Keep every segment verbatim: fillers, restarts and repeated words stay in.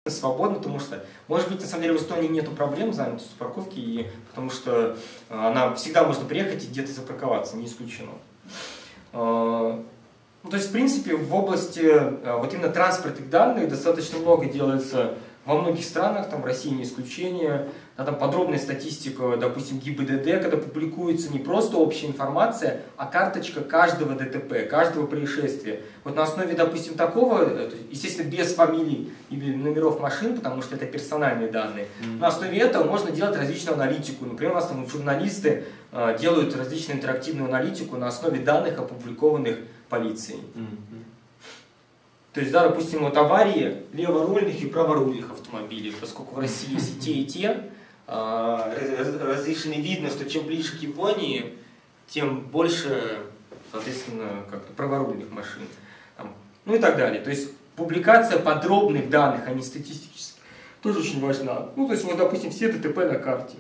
свободно, потому что, может быть, на самом деле в Эстонии нету проблем занятости парковки, и, потому что она всегда можно приехать и где-то запарковаться, не исключено. Ну, то есть, в принципе, в области вот именно транспортных данных достаточно много делается во многих странах, там в России не исключение. Да, там подробная статистика, допустим, ГИБДД, когда публикуется не просто общая информация, а карточка каждого ДТП, каждого происшествия. Вот на основе, допустим, такого, естественно, без фамилий и номеров машин, потому что это персональные данные, mm-hmm. на основе этого можно делать различную аналитику. Например, у нас там журналисты э, делают различную интерактивную аналитику на основе данных, опубликованных полицией. Mm-hmm. То есть, да, допустим, вот аварии леворульных и праворульных автомобилей, поскольку в России есть и те, и те, разрешены, видно, что чем ближе к Японии, тем больше, соответственно, как-то праворульных машин. Там, ну и так далее. То есть публикация подробных данных, а не статистических, тоже очень важна. Ну, то есть, вот, допустим, все ДТП на карте.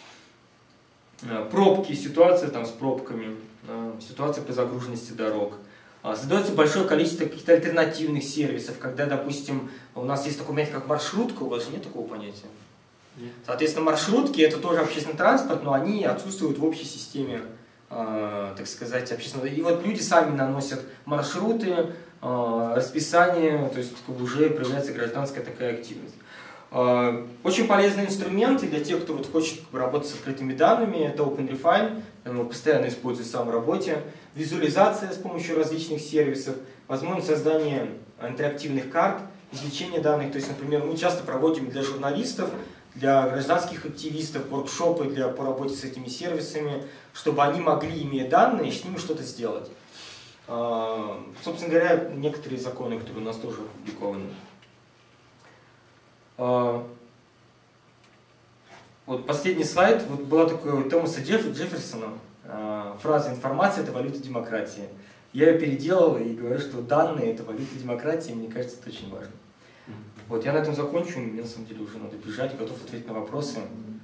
Пробки, ситуация там с пробками, ситуация по загруженности дорог. Создается большое количество каких-то альтернативных сервисов, когда, допустим, у нас есть такое понятие, как маршрутка, у вас же нет такого понятия? Нет. Соответственно, маршрутки это тоже общественный транспорт, но они отсутствуют в общей системе, э, так сказать, общественного. И вот люди сами наносят маршруты, э, расписание, то есть как бы, уже проявляется гражданская такая активность. Э, очень полезный инструмент для тех, кто вот, хочет как бы, работать с открытыми данными, это OpenRefine, я его постоянно использую в самой работе. Визуализация с помощью различных сервисов, возможность создания интерактивных карт, извлечение данных. То есть, например, мы часто проводим для журналистов, для гражданских активистов воркшопы для, по работе с этими сервисами, чтобы они могли, имея данные, с ними что-то сделать. А, собственно говоря, некоторые законы, которые у нас тоже опубликованы. А, вот последний слайд. Вот была такая у Томаса Джефф, Джефферсона а, фраза «информация – это валюта демократии». Я ее переделал и говорю, что данные – это валюта демократии, мне кажется, это очень важно. Вот, я на этом закончу, мне на самом деле уже надо бежать, готов ответить на вопросы.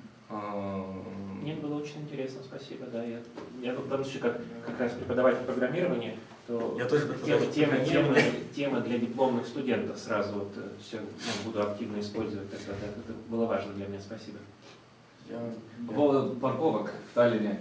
Мне было очень интересно, спасибо. Да, я, я в данном случае как, как раз преподаватель программирования, то я тоже тема, тема, тема, тема для дипломных студентов сразу вот, все ну, буду активно использовать. Это, это, это было важно для меня, спасибо. Я, По я... поводу парковок в Таллине.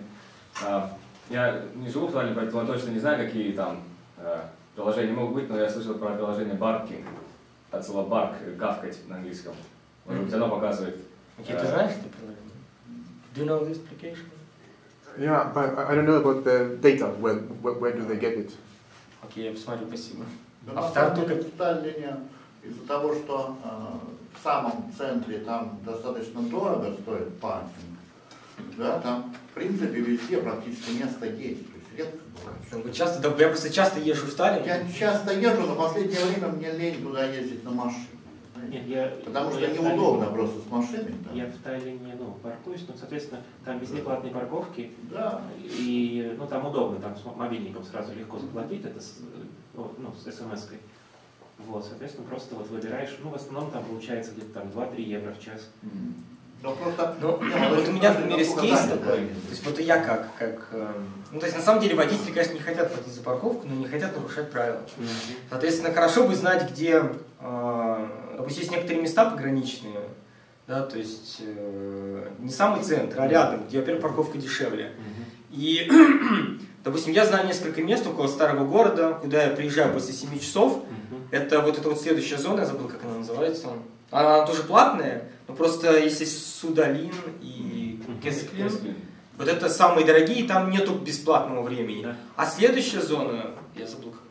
Я не живу в Таллине, поэтому точно не знаю, какие там приложения могут быть, но я слышал про приложение Barking. От слова барк, гавкать на английском. Может быть, оно показывает. Окей, ты знаешь это приложение? Do you know this application? Yeah, but I don't know about the data. Where, where, where do they get it? Окей, я посмотрю, спасибо. Да, на самом деле, в Таллине из-за того, что э, в самом центре там достаточно дорого стоит паркинг, да, там, в принципе, везде практически место есть. Редко бывает. Вы часто, да, я просто часто езжу в Таллин. Я часто езжу, но в последнее время мне лень туда ездить на машине. Нет, я, Потому что я неудобно просто с машиной. Да. Я в Таллине ну, паркуюсь, но, соответственно, там везде платные парковки. Да. И ну, там удобно, там с мобильником сразу легко заплатить, это с, ну, с смс-кой. Вот, соответственно, просто вот выбираешь, ну, в основном там получается где-то там два-три евро в час. Mm. Но просто, ну, вот у меня, например, есть кейс такой, то есть вот я как, как, ну, то есть на самом деле водители, конечно, не хотят платить за парковку, но не хотят нарушать правила. Mm-hmm. Соответственно, хорошо бы знать, где, допустим, есть некоторые места пограничные, да, то есть не самый центр, а рядом, где, во-первых, парковка дешевле. Mm-hmm. И, допустим, я знаю несколько мест около старого города, куда я приезжаю после семи часов. Mm-hmm. Это вот эта вот следующая зона, я забыл, как она называется. Она тоже платная, но просто если Судалин и Кесклин, вот это самые дорогие, там нету бесплатного времени. Да. А следующая зона, я забыл, как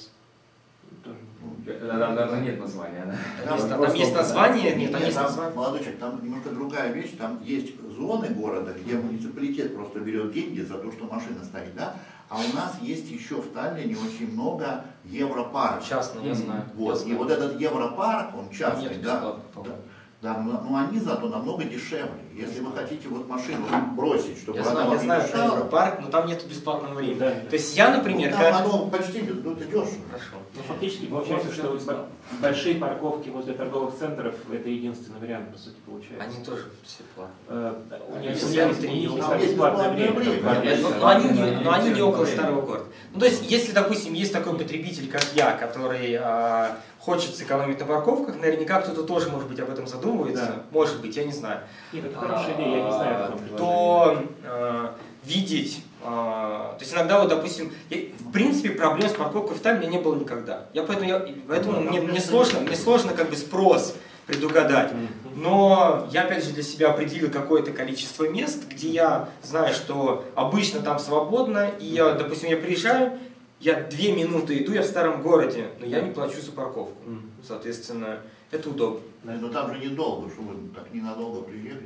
она называется. Там нет названия, да? Там, есть, там есть название, нет, там есть там, название. Молодочек, там немножко другая вещь, там есть зоны города, где муниципалитет просто берет деньги за то, что машина стоит, да? А у нас есть еще в Таллине очень много европарков. Частный, я знаю. Вот. Я знаю. И вот этот европарк, он частный, нет, да, да, да, но, но они зато намного дешевле. Если вы хотите вот машину бросить, чтобы я она знаю, вам я знаю, мешала, европарк, но там нет бесплатного времени. Да. То есть я, например, ну, как... там оно почти ну, это дешево. Хорошо. Ну, фактически получается, что большие парковки возле торговых центров это единственный вариант, по сути, получается. они тоже все платные. У них есть бесплатное время. Но они не, но они не около старого города. Ну, то есть, если, допустим, есть такой потребитель, как я, который а, хочет сэкономить на парковках, наверняка кто-то тоже, может быть, об этом задумывается, Да. может быть, я не знаю. Нет, это хорошая идея, я не знаю о таком предложении. То э, видеть, э, то есть иногда вот, допустим, я, в принципе, проблем с парковкой в Таллине не было никогда. Я поэтому, я, поэтому мне, мне сложно, мне сложно как бы спрос предугадать. Но я опять же для себя определил какое-то количество мест, где я знаю, что обычно там свободно, и я, допустим, я приезжаю, я две минуты иду, я в старом городе, но я не плачу за парковку. Соответственно, это удобно. Но там же недолго, что вы так ненадолго приехали.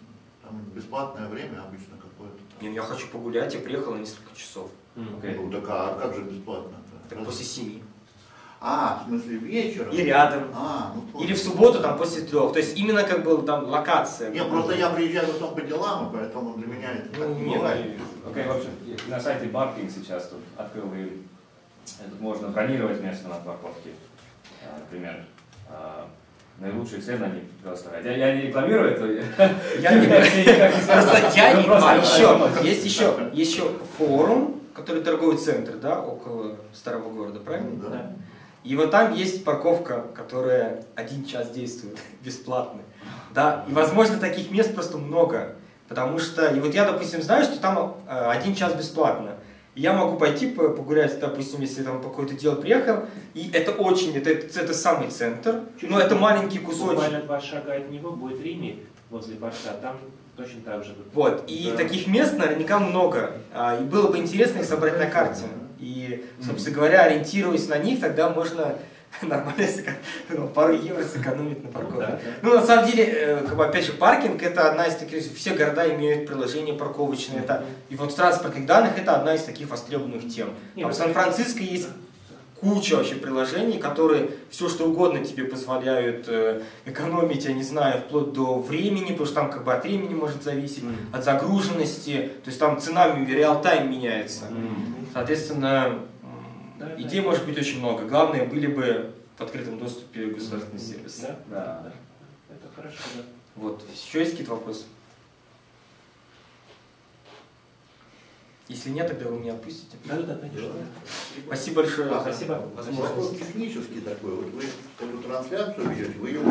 Там бесплатное время обычно какое-то. Не, я хочу погулять, я приехал на несколько часов. Окей. Ну так а как же бесплатно-то? Так Раз- после семи. А, в смысле вечером? И рядом. А, ну, понял. Или в субботу там после трех. То есть именно как бы там локация. Не, просто я приезжаю в основном по делам, и поэтому для меня это так Ну, не не, бывает. Окей, в общем, на сайте Barking сейчас тут открыл, и тут можно бронировать место на парковке, а, например. А, наилучшие цены они предоставляют. Я, я не рекламирую это. Я не Просто я не. Ну, просто- А еще есть еще еще форум, который торговый центр, да, около старого города, правильно? Ну, да. И вот там есть парковка, которая один час действует бесплатно. Да, и возможно таких мест просто много. Потому что, и вот я, допустим, знаю, что там э, один час бесплатно. И я могу пойти по- погулять, допустим, если там по какое-то дело приехал, и это очень, это, это самый центр, но это маленький кусочек. Буквально два шага от него будет Рими возле Борша, там точно так же. Вот, и Да. таких мест наверняка много. А, и было бы интересно их собрать на карте. И, собственно говоря, ориентируясь на них, тогда можно нормально сэко- ну, пару евро сэкономить на парковке. Да, да. Ну, на самом деле, э, как бы, опять же, паркинг это одна из таких, все города имеют приложение парковочное. Это, и вот в транспортных данных это одна из таких востребованных тем. Нет, Там в ну, Сан-Франциско есть куча вообще приложений, которые все что угодно тебе позволяют э, экономить, я не знаю, вплоть до времени, потому что там как бы от времени может зависеть, Мгм. от загруженности, то есть там цена в реал-тайм меняется. Соответственно, м, Да, да. идей может быть очень много. Главное, были бы в открытом доступе государственные сервисы. Да? Да. Да. Это хорошо, да. Вот. Еще есть какие-то вопросы? Если нет, тогда вы меня отпустите. Да, да, да, конечно. Спасибо большое. А, за спасибо. возможность. Вопрос технический такой. Вот вы эту трансляцию ведете, вы ее